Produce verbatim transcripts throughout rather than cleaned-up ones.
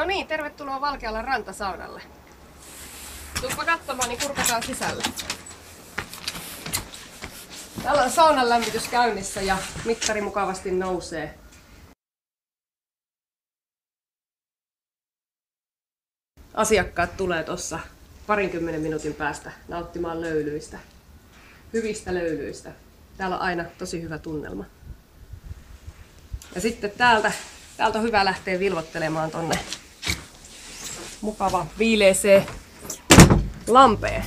niin, tervetuloa Valkealan rantasaunalle. Tuuppa katsomaan, niin kurkataan sisälle. Täällä on saunan lämmitys käynnissä ja mittari mukavasti nousee. Asiakkaat tulee tuossa parinkymmenen minuutin päästä nauttimaan löylyistä. Hyvistä löylyistä. Täällä on aina tosi hyvä tunnelma. Ja sitten täältä, täältä on hyvä lähteä vilvottelemaan tonne mukava viileeseen lampeen.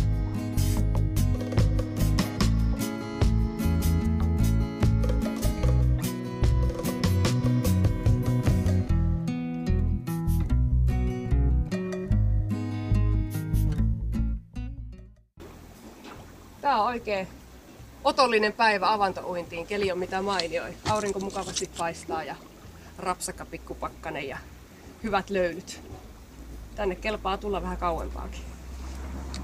Tää on oikein otollinen päivä avantouintiin. Keli on mitä mainioin. Aurinko mukavasti paistaa ja rapsakka pikkupakkanen ja hyvät löylyt. Tänne kelpaa tulla vähän kauempaakin.